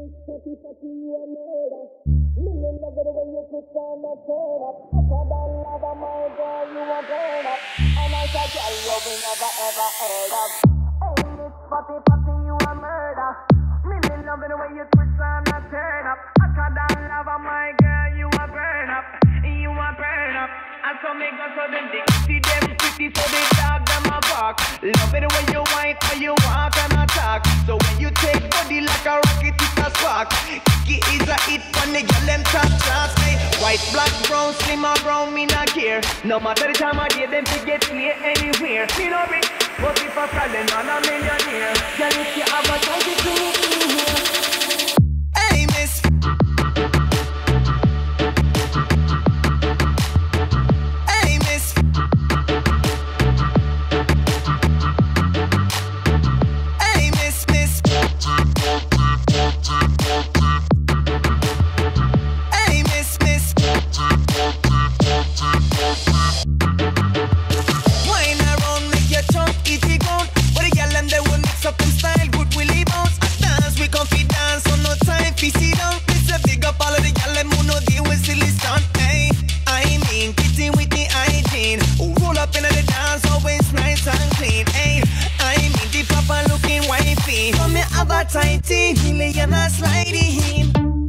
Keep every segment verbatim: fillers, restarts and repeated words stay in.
Petty, petty, you a murder. Me love it when you twist on my turn up. Upper than lava, my girl, you a burn up. And I said, girl, love we never ever heard of. Hey, Miss Petty, petty, you a murder. Me love it when you twist on my turn up. Upper than lava, my girl, you a burn up. You a burn up. And so me go so them dick. See them pretty, so they dog them a bark. Love it when you whine or you walk and attack. So when you take body like a rocket, it's a spark. Kiki is a hit when the girl them top shots. Hey, white, black, brown, slim or brown, me not care. No matter the time of day, them to get play anywhere. Me no be, but if a calling on a millionaire. Girl, if you have a chance, you bring it in here. Hey, miss. Hey, miss. Hey, miss, miss. Hey, miss, miss. Wine around, make your tongue itty gone. But the gyal them they will mix up them style, good willy bounce. Dance, we comfy dance, on no time fi sit down. It's a big up all of the gyal them who know deal with silly stunt. Hey, I mean kitty with the hygiene. Who roll up in the dance, always nice and clean. Hey, I mean the proper looking wifey. Come here, have a tighty, million a sliding.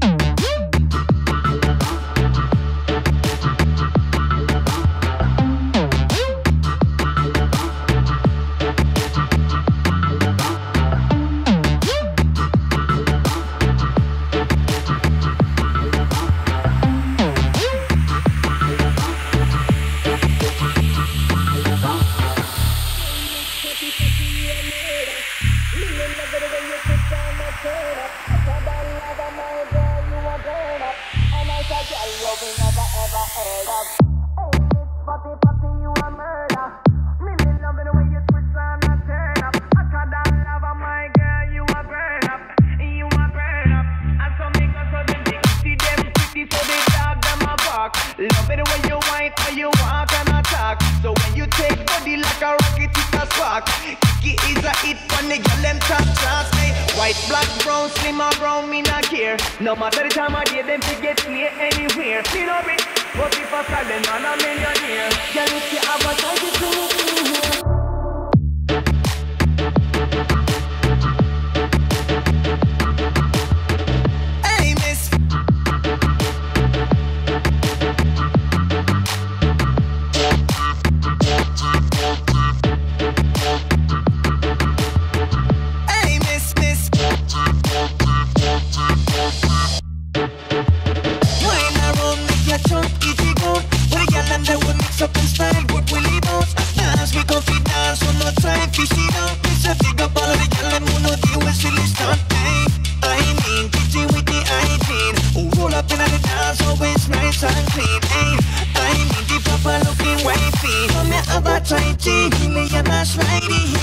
Love it when you whine or you walk and attack. So when you take body like a rocket, it's a spark. Kiki is a hit when the girl them top shots. Hey, white, black, brown, slim or brown, me not care. No matter the time of day, them to get play anywhere. Me no be, but if a calling on a millionaire. Girl, if you have a chance, you bring it in here. Hey, miss. Hey, miss, miss. Wine around, make your tongue itty go. But the gyal them they will mix up in style, good willy bounce. Dance, we comfy dance, on no time fi sit down. It's a big up all of the gyal them who know deal with silly stunt. Hey, I mean kitty with the hygiene. Who roll up in the dance, always nice and clean. Hey, I mean the proper looking wifey. Come here, have a tighty, million a sliding.